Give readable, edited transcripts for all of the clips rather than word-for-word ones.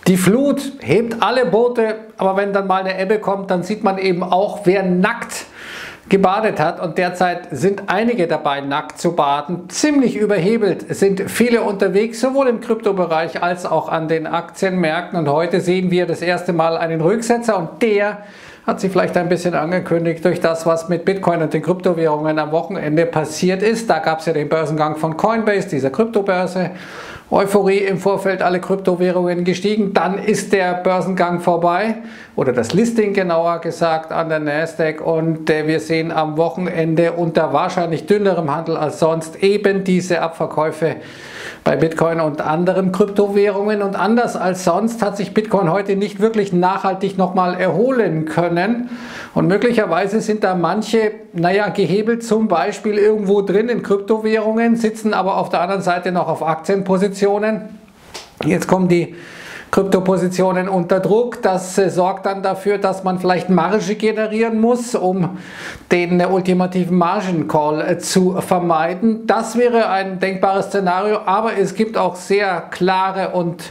Die Flut hebt alle Boote, aber wenn dann mal eine Ebbe kommt, dann sieht man eben auch, wer nackt gebadet hat, und derzeit sind einige dabei, nackt zu baden. Ziemlich überhebelt sind viele unterwegs, sowohl im Kryptobereich als auch an den Aktienmärkten, und heute sehen wir das erste Mal einen Rücksetzer, und der hat sich vielleicht ein bisschen angekündigt durch das, was mit Bitcoin und den Kryptowährungen am Wochenende passiert ist. Da gab es ja den Börsengang von Coinbase, dieser Kryptobörse. Euphorie im Vorfeld, alle Kryptowährungen gestiegen, dann ist der Börsengang vorbei, oder das Listing genauer gesagt, an der Nasdaq, und wir sehen am Wochenende unter wahrscheinlich dünnerem Handel als sonst eben diese Abverkäufe bei Bitcoin und anderen Kryptowährungen, und anders als sonst hat sich Bitcoin heute nicht wirklich nachhaltig nochmal erholen können, und möglicherweise sind da manche, gehebelt zum Beispiel irgendwo drin in Kryptowährungen, sitzen aber auf der anderen Seite noch auf Aktienpositionen. Jetzt kommen die Kryptopositionen unter Druck. Das sorgt dann dafür, dass man vielleicht Marge generieren muss, um den ultimativen Margin-Call zu vermeiden. Das wäre ein denkbares Szenario, aber es gibt auch sehr klare und,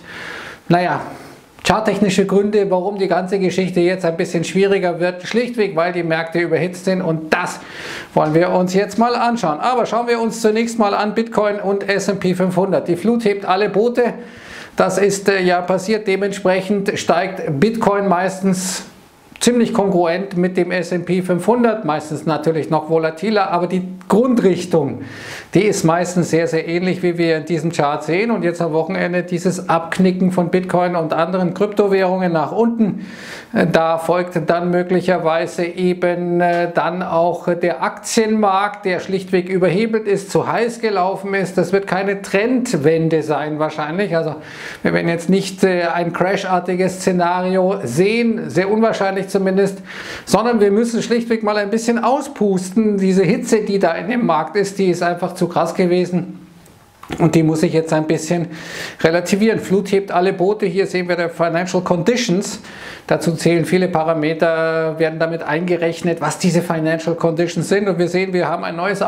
charttechnische Gründe, warum die ganze Geschichte jetzt ein bisschen schwieriger wird. Schlichtweg, weil die Märkte überhitzt sind, und das wollen wir uns jetzt mal anschauen. Aber schauen wir uns zunächst mal an Bitcoin und S&P 500. Die Flut hebt alle Boote. Das ist ja passiert. Dementsprechend steigt Bitcoin meistens ziemlich kongruent mit dem S&P 500, meistens natürlich noch volatiler, aber die Grundrichtung, die ist meistens sehr, sehr ähnlich, wie wir in diesem Chart sehen. Und jetzt am Wochenende dieses Abknicken von Bitcoin und anderen Kryptowährungen nach unten. Da folgt dann möglicherweise eben dann auch der Aktienmarkt, der schlichtweg überhebelt ist, zu heiß gelaufen ist. Das wird keine Trendwende sein wahrscheinlich. Also wir werden jetzt nicht ein crashartiges Szenario sehen, sehr unwahrscheinlich zumindest, sondern wir müssen schlichtweg mal ein bisschen auspusten. Diese Hitze, die da in dem Markt ist, die ist einfach zu krass gewesen. Und die muss ich jetzt ein bisschen relativieren. Flut hebt alle Boote. Hier sehen wir die Financial Conditions. Dazu zählen viele Parameter, werden damit eingerechnet, was diese Financial Conditions sind. Und wir sehen, wir haben ein neues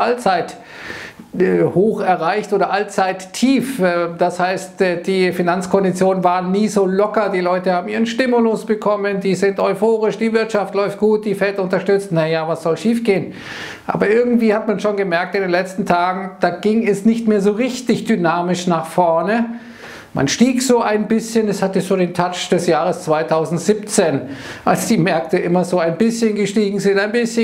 Allzeithoch erreicht oder Allzeittief. Das heißt, die Finanzkonditionen waren nie so locker. Die Leute haben ihren Stimulus bekommen, die sind euphorisch, die Wirtschaft läuft gut, die Fed unterstützt. Naja, was soll schief gehen? Aber irgendwie hat man schon gemerkt in den letzten Tagen, da ging es nicht mehr so richtig dynamisch nach vorne. Man stieg so ein bisschen, es hatte so den Touch des Jahres 2017, als die Märkte immer so ein bisschen gestiegen sind,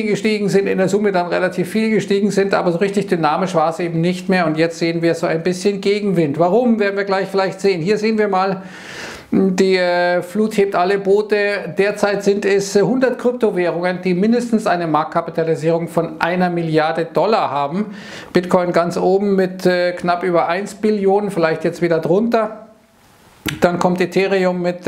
in der Summe dann relativ viel gestiegen sind, aber so richtig dynamisch war es eben nicht mehr, und jetzt sehen wir so ein bisschen Gegenwind. Warum, werden wir gleich vielleicht sehen. Hier sehen wir mal, die Flut hebt alle Boote. Derzeit sind es 100 Kryptowährungen, die mindestens eine Marktkapitalisierung von 1 Milliarde Dollar haben. Bitcoin ganz oben mit knapp über 1 Billion, vielleicht jetzt wieder drunter. Dann kommt Ethereum mit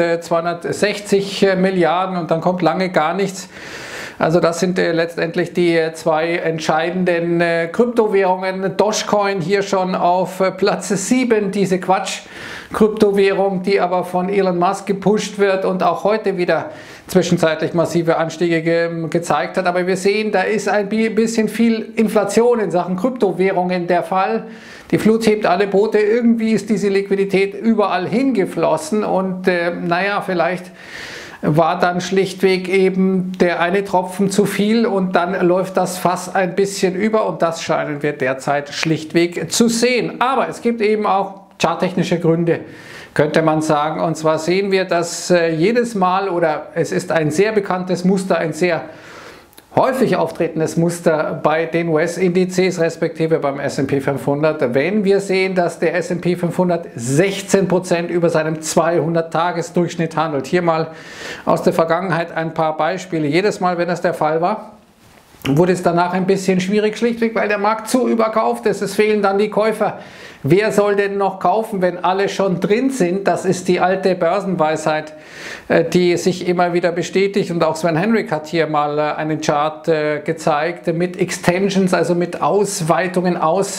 260 Milliarden, und dann kommt lange gar nichts. Also das sind letztendlich die zwei entscheidenden Kryptowährungen. Dogecoin hier schon auf Platz 7, diese Quatsch-Kryptowährung, die aber von Elon Musk gepusht wird und auch heute wieder zwischenzeitlich massive Anstiege gezeigt hat. Aber wir sehen, da ist ein bisschen viel Inflation in Sachen Kryptowährungen der Fall. Die Flut hebt alle Boote, irgendwie ist diese Liquidität überall hingeflossen, und vielleicht war dann schlichtweg eben der eine Tropfen zu viel, und dann läuft das Fass ein bisschen über, und das scheinen wir derzeit schlichtweg zu sehen. Aber es gibt eben auch charttechnische Gründe, könnte man sagen, und zwar sehen wir, dass jedes Mal, oder es ist ein sehr bekanntes Muster, ein sehr häufig auftretendes Muster bei den US-Indizes, respektive beim S&P 500, wenn wir sehen, dass der S&P 500 16% über seinem 200-Tages-Durchschnitt handelt. Hier mal aus der Vergangenheit ein paar Beispiele. Jedes Mal, wenn das der Fall war, wurde es danach ein bisschen schwierig, schlichtweg, weil der Markt zu überkauft ist. Es fehlen dann die Käufer. Wer soll denn noch kaufen, wenn alle schon drin sind? Das ist die alte Börsenweisheit, die sich immer wieder bestätigt. Und auch Sven Henrik hat hier mal einen Chart gezeigt mit Extensions, also mit Ausweitungen,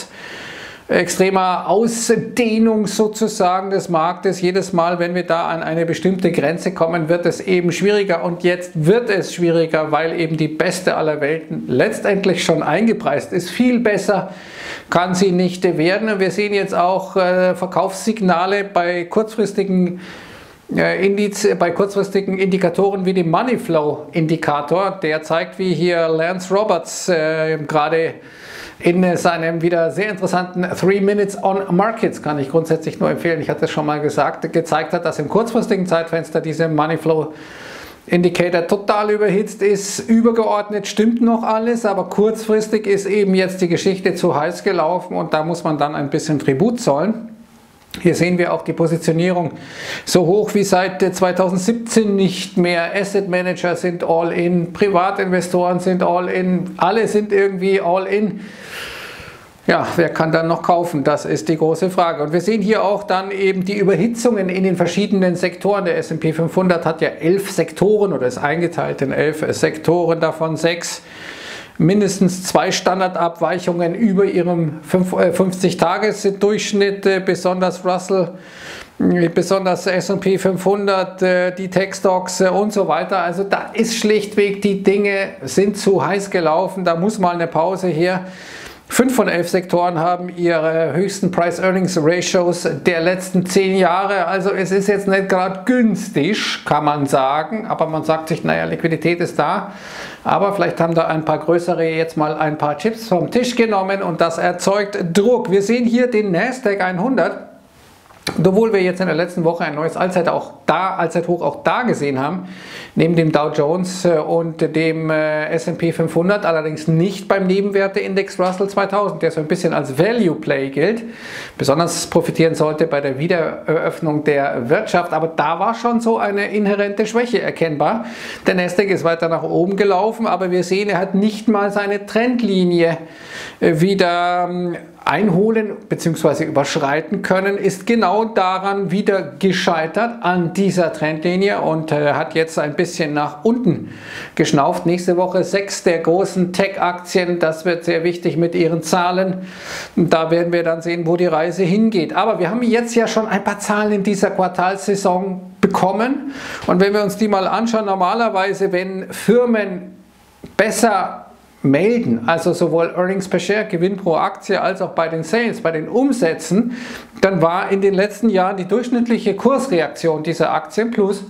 extremer Ausdehnung sozusagen des Marktes. Jedes Mal, wenn wir da an eine bestimmte Grenze kommen, wird es eben schwieriger, und jetzt wird es schwieriger, weil eben die beste aller Welten letztendlich schon eingepreist ist. Viel besser kann sie nicht werden. Wir sehen jetzt auch Verkaufssignale bei kurzfristigen Indiz bei kurzfristigen Indikatoren wie dem Money Flow Indikator. Der zeigt, wie hier Lance Roberts gerade in seinem wieder sehr interessanten 3 Minutes on Markets, kann ich grundsätzlich nur empfehlen, ich hatte es schon mal gesagt, gezeigt hat, dass im kurzfristigen Zeitfenster diese Money Flow Indicator total überhitzt ist. Übergeordnet stimmt noch alles, aber kurzfristig ist eben jetzt die Geschichte zu heiß gelaufen und da muss man dann ein bisschen Tribut zollen. Hier sehen wir auch die Positionierung so hoch wie seit 2017 nicht mehr. Asset Manager sind all in, Privatinvestoren sind all in, alle sind irgendwie all in. Ja, wer kann dann noch kaufen? Das ist die große Frage. Und wir sehen hier auch dann eben die Überhitzungen in den verschiedenen Sektoren. Der S&P 500 hat ja 11 Sektoren oder ist eingeteilt in 11 Sektoren, davon 6 mindestens 2 Standardabweichungen über ihrem 50-Tages-Durchschnitt, besonders Russell, besonders S&P 500, die Tech-Stocks und so weiter. Also da ist schlichtweg, die Dinge sind zu heiß gelaufen, da muss mal eine Pause her. 5 von 11 Sektoren haben ihre höchsten Price-Earnings-Ratios der letzten 10 Jahre. Also es ist jetzt nicht gerade günstig, kann man sagen. Aber man sagt sich, naja, Liquidität ist da. Aber vielleicht haben da ein paar größere jetzt mal ein paar Chips vom Tisch genommen und das erzeugt Druck. Wir sehen hier den Nasdaq 100. Obwohl wir jetzt in der letzten Woche ein neues Allzeithoch auch da gesehen haben, neben dem Dow Jones und dem S&P 500, allerdings nicht beim Nebenwerteindex Russell 2000, der so ein bisschen als Value Play gilt, besonders profitieren sollte bei der Wiedereröffnung der Wirtschaft, aber da war schon so eine inhärente Schwäche erkennbar. Der Nasdaq ist weiter nach oben gelaufen, aber wir sehen, er hat nicht mal seine Trendlinie wieder einholen bzw. überschreiten können, ist genau daran wieder gescheitert an dieser Trendlinie und hat jetzt ein bisschen nach unten geschnauft. Nächste Woche 6 der großen Tech-Aktien, das wird sehr wichtig mit ihren Zahlen. Da werden wir dann sehen, wo die Reise hingeht. Aber wir haben jetzt ja schon ein paar Zahlen in dieser Quartalssaison bekommen und wenn wir uns die mal anschauen, normalerweise, wenn Firmen besser melden, also sowohl Earnings per Share, Gewinn pro Aktie, als auch bei den Sales, bei den Umsätzen, dann war in den letzten Jahren die durchschnittliche Kursreaktion dieser Aktien plus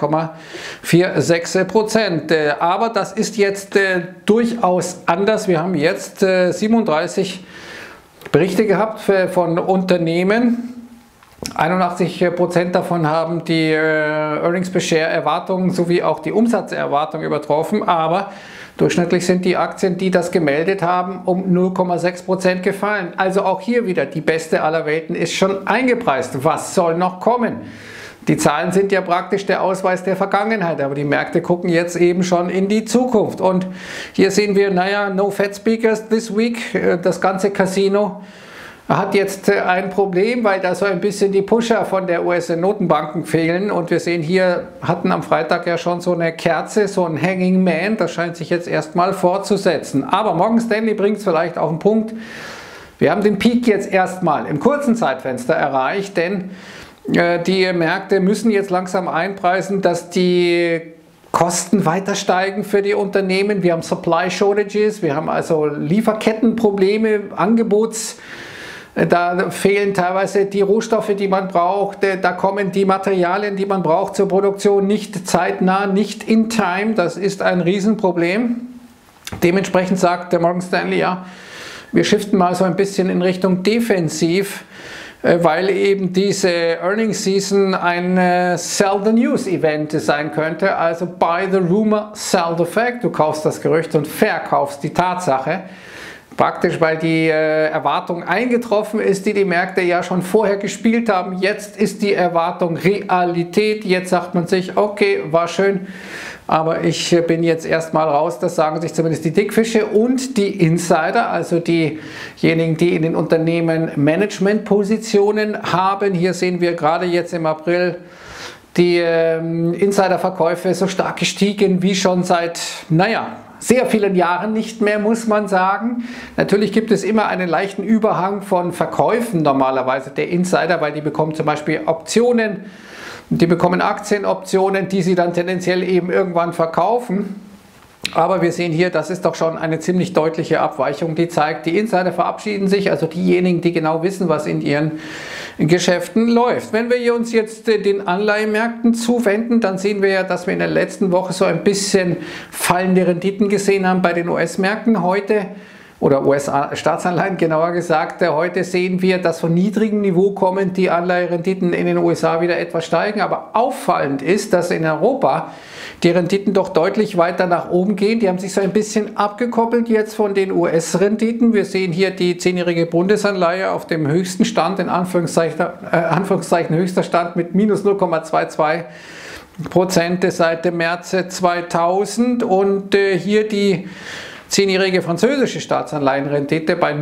2,46%. Aber das ist jetzt durchaus anders. Wir haben jetzt 37 Berichte gehabt von Unternehmen. 81% davon haben die Earnings per Share Erwartungen sowie auch die Umsatzerwartungen übertroffen, aber durchschnittlich sind die Aktien, die das gemeldet haben, um 0,6% gefallen. Also auch hier wieder, die beste aller Welten ist schon eingepreist. Was soll noch kommen? Die Zahlen sind ja praktisch der Ausweis der Vergangenheit, aber die Märkte gucken jetzt eben schon in die Zukunft. Und hier sehen wir, naja, no Fed Speakers this week, das ganze Casino hat jetzt ein Problem, weil da so ein bisschen die Pusher von der US-Notenbanken fehlen und wir sehen hier, hatten am Freitag ja schon so eine Kerze, so ein Hanging Man, das scheint sich jetzt erstmal fortzusetzen. Aber Morgan Stanley bringt es vielleicht auf den Punkt, wir haben den Peak jetzt erstmal im kurzen Zeitfenster erreicht, denn die Märkte müssen jetzt langsam einpreisen, dass die Kosten weiter steigen für die Unternehmen. Wir haben Supply Shortages, wir haben also Lieferkettenprobleme, Da fehlen teilweise die Rohstoffe, die man braucht, da kommen die Materialien, die man braucht zur Produktion nicht zeitnah, nicht in time, das ist ein Riesenproblem. Dementsprechend sagt der Morgan Stanley, ja, wir shiften mal so ein bisschen in Richtung defensiv, weil eben diese Earnings Season ein Sell the News Event sein könnte, also buy the rumor, sell the fact, du kaufst das Gerücht und verkaufst die Tatsache. Praktisch, weil die Erwartung eingetroffen ist, die Märkte ja schon vorher gespielt haben. Jetzt ist die Erwartung Realität. Jetzt sagt man sich, okay, war schön, aber ich bin jetzt erstmal raus. Das sagen sich zumindest die Dickfische und die Insider, also diejenigen, die in den Unternehmen Managementpositionen haben. Hier sehen wir gerade jetzt im April die Insiderverkäufe so stark gestiegen wie schon seit, naja, sehr vielen Jahren nicht mehr, muss man sagen. Natürlich gibt es immer einen leichten Überhang von Verkäufen normalerweise der Insider, weil die bekommen zum Beispiel Optionen, die bekommen Aktienoptionen, die sie dann tendenziell eben irgendwann verkaufen. Aber wir sehen hier, das ist doch schon eine ziemlich deutliche Abweichung, die zeigt, die Insider verabschieden sich, also diejenigen, die genau wissen, was in ihren Geschäften läuft. Wenn wir uns jetzt den Anleihenmärkten zuwenden, dann sehen wir ja, dass wir in der letzten Woche so ein bisschen fallende Renditen gesehen haben bei den US-Märkten. Heute, oder US-Staatsanleihen genauer gesagt, heute sehen wir, dass von niedrigem Niveau kommen die Anleiherenditen in den USA wieder etwas steigen. Aber auffallend ist, dass in Europa die Renditen doch deutlich weiter nach oben gehen. Die haben sich so ein bisschen abgekoppelt jetzt von den US-Renditen. Wir sehen hier die 10-jährige Bundesanleihe auf dem höchsten Stand, in Anführungszeichen höchster Stand mit minus 0,22% seit dem März 2000 und hier die 10-jährige französische Staatsanleihenrendite bei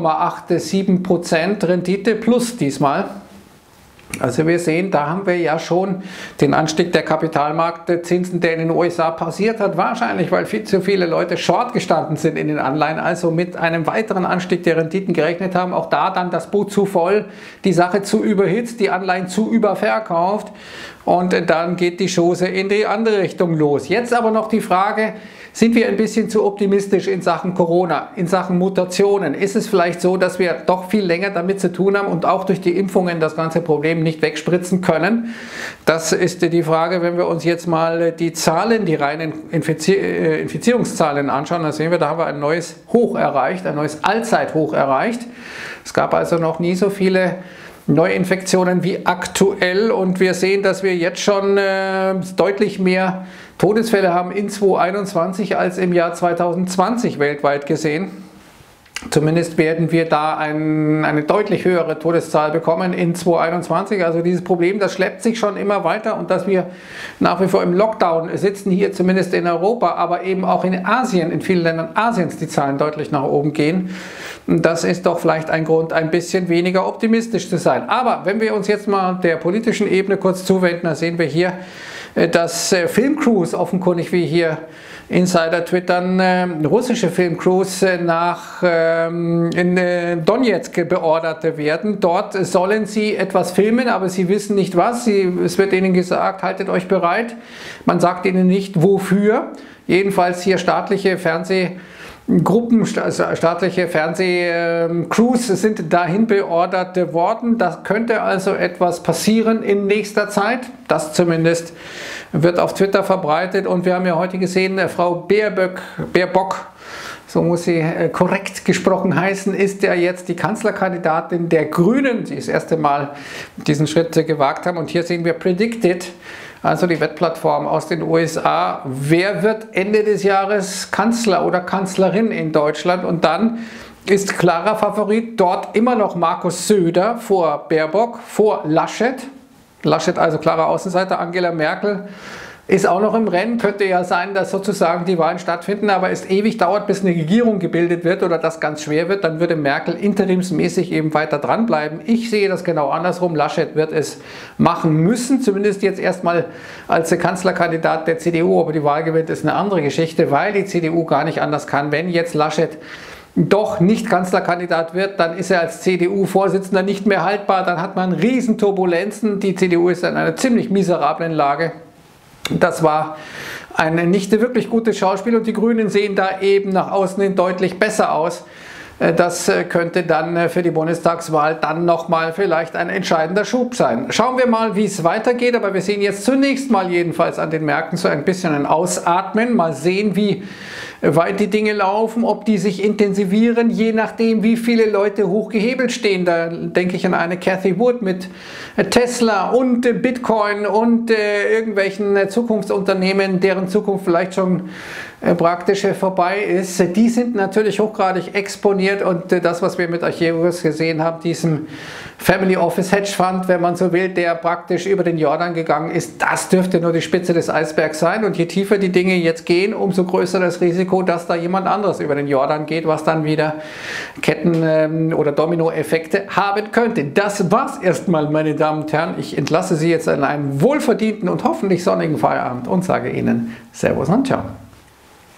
0,87% Rendite plus diesmal. Also wir sehen, da haben wir ja schon den Anstieg der Kapitalmarktzinsen, der in den USA passiert hat, wahrscheinlich weil viel zu viele Leute short gestanden sind in den Anleihen, also mit einem weiteren Anstieg der Renditen gerechnet haben. Auch da dann das Boot zu voll, die Sache zu überhitzt, die Anleihen zu überverkauft und dann geht die Chose in die andere Richtung los. Jetzt aber noch die Frage, sind wir ein bisschen zu optimistisch in Sachen Corona, in Sachen Mutationen? Ist es vielleicht so, dass wir doch viel länger damit zu tun haben und auch durch die Impfungen das ganze Problem nicht wegspritzen können? Das ist die Frage, wenn wir uns jetzt mal die Zahlen, die reinen Infizierungszahlen anschauen, dann sehen wir, da haben wir ein neues Hoch erreicht, ein neues Allzeithoch erreicht. Es gab also noch nie so viele Neuinfektionen wie aktuell und wir sehen, dass wir jetzt schon deutlich mehr Todesfälle haben in 2021 als im Jahr 2020 weltweit gesehen. Zumindest werden wir da eine deutlich höhere Todeszahl bekommen in 2021. Also dieses Problem, das schleppt sich schon immer weiter und dass wir nach wie vor im Lockdown sitzen, hier zumindest in Europa, aber eben auch in Asien, in vielen Ländern Asiens die Zahlen deutlich nach oben gehen. Das ist doch vielleicht ein Grund, ein bisschen weniger optimistisch zu sein. Aber wenn wir uns jetzt mal der politischen Ebene kurz zuwenden, dann sehen wir hier, dass Filmcrews offenkundig, wie hier Insider twittern, russische Filmcrews nach in Donetsk beordert werden. Dort sollen sie etwas filmen, aber sie wissen nicht was. Es wird ihnen gesagt, haltet euch bereit. Man sagt ihnen nicht wofür. Jedenfalls hier staatliche Fernsehgruppen, staatliche Fernsehcrews sind dahin beordert worden. Da könnte also etwas passieren in nächster Zeit. Das zumindest wird auf Twitter verbreitet. Und wir haben ja heute gesehen, Frau Baerbock, so muss sie korrekt gesprochen heißen, ist ja jetzt die Kanzlerkandidatin der Grünen, die das erste Mal diesen Schritt gewagt haben. Und hier sehen wir Predicted, also die Wettplattform aus den USA. Wer wird Ende des Jahres Kanzler oder Kanzlerin in Deutschland? Und dann ist klarer Favorit dort immer noch Markus Söder vor Baerbock, vor Laschet. Laschet also klarer Außenseiter, Angela Merkel ist auch noch im Rennen, könnte ja sein, dass sozusagen die Wahlen stattfinden, aber es ewig dauert, bis eine Regierung gebildet wird oder das ganz schwer wird, dann würde Merkel interimsmäßig eben weiter dranbleiben. Ich sehe das genau andersrum, Laschet wird es machen müssen, zumindest jetzt erstmal als Kanzlerkandidat der CDU, aber die Wahl gewinnt ist eine andere Geschichte, weil die CDU gar nicht anders kann. Wenn jetzt Laschet doch nicht Kanzlerkandidat wird, dann ist er als CDU-Vorsitzender nicht mehr haltbar, dann hat man Riesenturbulenzen, die CDU ist in einer ziemlich miserablen Lage. Das war ein nicht wirklich gutes Schauspiel und die Grünen sehen da eben nach außen hin deutlich besser aus. Das könnte dann für die Bundestagswahl dann nochmal vielleicht ein entscheidender Schub sein. Schauen wir mal, wie es weitergeht, aber wir sehen jetzt zunächst mal jedenfalls an den Märkten so ein bisschen ein Ausatmen. Mal sehen, wie weit die Dinge laufen, ob die sich intensivieren, je nachdem, wie viele Leute hochgehebelt stehen. Da denke ich an eine Cathie Wood mit Tesla und Bitcoin und irgendwelchen Zukunftsunternehmen, deren Zukunft vielleicht schon praktisch vorbei ist. Die sind natürlich hochgradig exponiert und das, was wir mit Archegos gesehen haben, diesem Family Office Hedge Fund, wenn man so will, der praktisch über den Jordan gegangen ist, das dürfte nur die Spitze des Eisbergs sein und je tiefer die Dinge jetzt gehen, umso größer das Risiko, dass da jemand anderes über den Jordan geht, was dann wieder Ketten- oder Dominoeffekte haben könnte. Das war's erstmal, meine Damen und Herren. Ich entlasse Sie jetzt in einen wohlverdienten und hoffentlich sonnigen Feierabend und sage Ihnen Servus und Ciao.